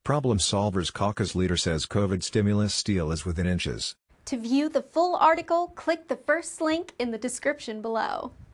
Problem Solvers Caucus leader says COVID stimulus steal is within inches. To view the full article, click the first link in the description below.